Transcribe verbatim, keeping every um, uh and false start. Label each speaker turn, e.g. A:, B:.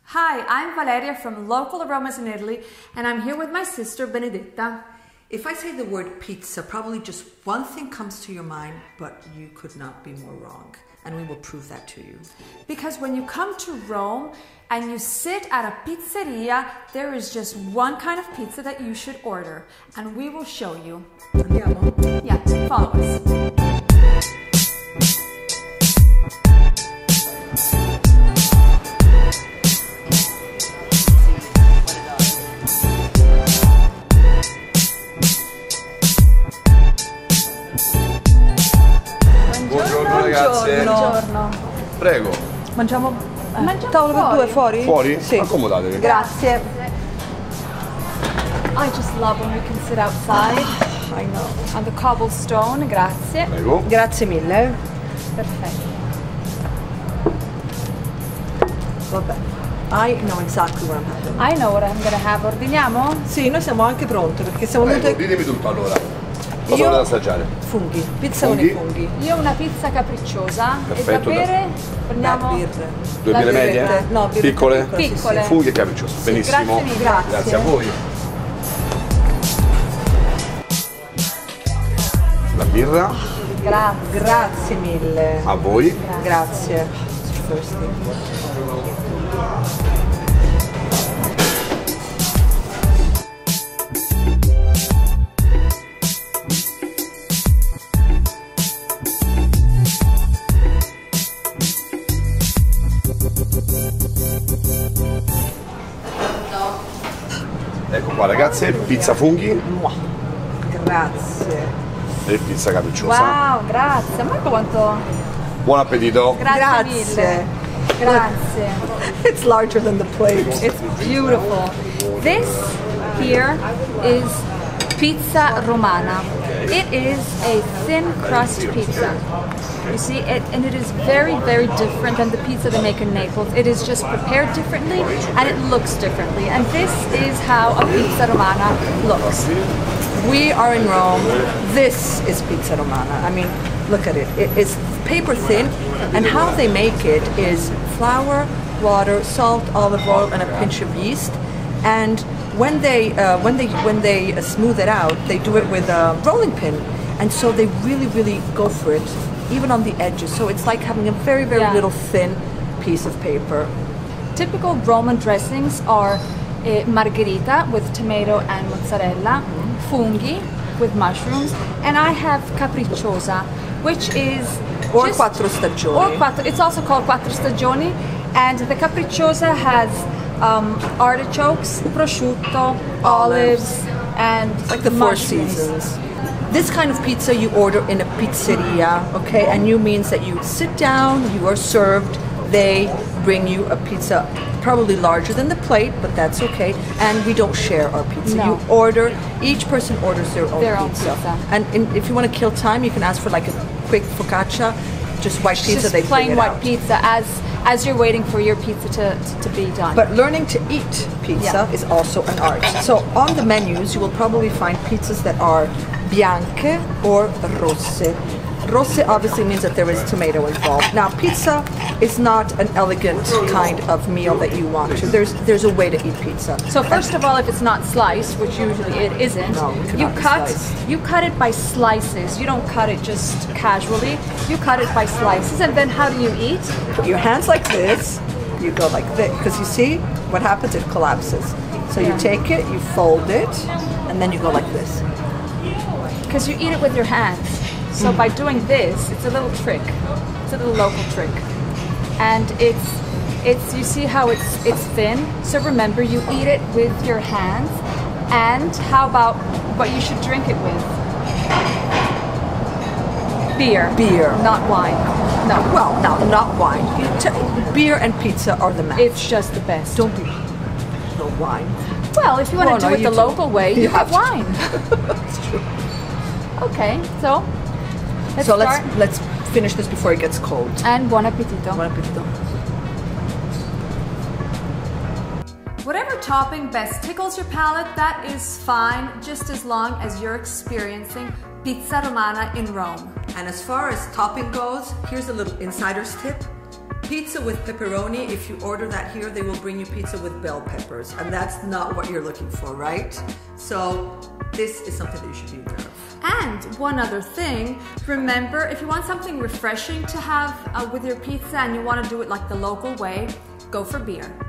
A: Hi, I'm Valeria from Local Aromas in Italy, and I'm here with my sister Benedetta.
B: If I say the word pizza, probably just one thing comes to your mind, but you could not be more wrong. And we will prove that to you.
A: Because when you come to Rome and you sit at a pizzeria, there is just one kind of pizza that you should order, and we will show you.
B: Andiamo?
A: Yeah, follow us.
C: Buongiorno ragazze.
A: Buongiorno.
C: Prego.
D: Mangiamo, eh,
A: Mangiamo
D: tavolo per
A: fuori.
D: due fuori?
C: Fuori?
D: Sì.
C: Accomodatevi.
D: Grazie.
A: I just love when we can sit outside
D: I know.
A: on the cobblestone. Grazie.
C: Prego.
D: Grazie mille.
A: Perfetto.
D: Vabbè. I know exactly what I'm having.
A: I know what I'm gonna have. Ordiniamo?
D: Sì, noi siamo anche pronti perché siamo
C: Prego,
D: venute
C: ditemi tutto allora. Cosa
D: Io-
C: volete assaggiare?
D: funghi, pizza
C: Funghi?
D: con i funghi.
A: Io una pizza capricciosa.
C: Perfetto,
A: E da bere? Prendiamo
D: Da birre.
C: Due
D: Da
C: birre
D: birrette.
C: medie?
D: No, birrette
C: Piccole?
D: piccole, sì,
A: Piccole.
D: sì.
C: Funghi e capriccioso. Benissimo.
A: grazie mille. Grazie.
C: Grazie a voi. La birra?
A: Grazie.
D: Grazie mille.
C: A voi.
D: Grazie. Thirsty.
C: Ecco qua ragazze, pizza funghi
D: Mua. Grazie.
C: e pizza capricciosa.
A: Wow, grazie. Ma quanto...
C: Buon appetito.
A: Grazie,
D: Grazie.
A: mille. Grazie.
D: It's larger than the plate.
A: It's beautiful. This here is pizza romana. It is a thin crust pizza. You see, it, and it is very, very different than the pizza they make in Naples. It is just prepared differently and it looks differently. And this is how a pizza romana looks.
D: We are in Rome. This is pizza romana. I mean, look at it. It is paper thin, and how they make it is flour, water, salt, olive oil, and a pinch of yeast. And when they uh, when they when they uh, smooth it out, they do it with a rolling pin, and so they really, really go for it, even on the edges. So it's like having a very, very
A: Yeah.
D: little thin piece of paper.
A: Typical Roman dressings are eh, margherita with tomato and mozzarella, funghi with mushrooms, and I have capricciosa, which is
D: Or
A: just-
D: quattro stagioni.
A: Or quattro. It's also called quattro stagioni, and the capricciosa has um, artichokes, prosciutto, olives, and
D: Like the Four
A: mushrooms.
D: Seasons. This kind of pizza you order in a pizzeria, okay? And you means that you sit down, you are served, they bring you a pizza probably larger than the plate, but that's okay. And we don't share our pizza.
A: No.
D: You order, each person orders their own
A: Their own
D: pizza.
A: pizza.
D: And in, if you want to kill time, you can ask for like a quick focaccia, just white pizza,
A: Just
D: they
A: plain
D: bring it
A: white
D: out.
A: pizza as as you're waiting for your pizza to, to be done.
D: But learning to eat pizza
A: Yeah.
D: is also an art. So on the menus, you will probably find pizzas that are bianche or rosse. Rosse obviously means that there is tomato involved. Now, pizza is not an elegant kind of meal that you want to. There's there's a way to eat pizza.
A: So first of all, if it's not sliced, which usually it isn't,
D: No, it cannot
A: you
D: be
A: cut
D: sliced.
A: you cut it by slices. You don't cut it just casually. You cut it by slices, and then how do you eat?
D: Put your hands like this. You go like this because you see what happens. It collapses. So you
A: Yeah.
D: take it, you fold it, and then you go like this.
A: Because you eat it with your hands. So by doing this, it's a little trick. It's a little local trick, and it's it's you see how it's it's thin. So remember, you eat it with your hands. And how about what you should drink it with? Beer.
D: Beer.
A: Not wine. No.
D: Well, no, not wine. You t- beer and pizza are the match.
A: It's just the best.
D: Don't be no wine.
A: Well, if you want
D: Well,
A: to do
D: no,
A: it
D: you
A: the
D: do.
A: local way, you,
D: You
A: have
D: have to.
A: wine. Okay, so let's
D: so
A: start.
D: let's let's finish this before it gets cold.
A: And buon appetito.
D: Buon appetito.
A: Whatever topping best tickles your palate, that is fine, just as long as you're experiencing pizza romana in Rome.
B: And as far as topping goes, here's a little insider's tip. pizza with pepperoni, if you order that here, they will bring you pizza with bell peppers. And that's not what you're looking for, right? So this is something that you should be aware of.
A: And one other thing, remember, if you want something refreshing to have uh, with your pizza and you want to do it like the local way, go for beer.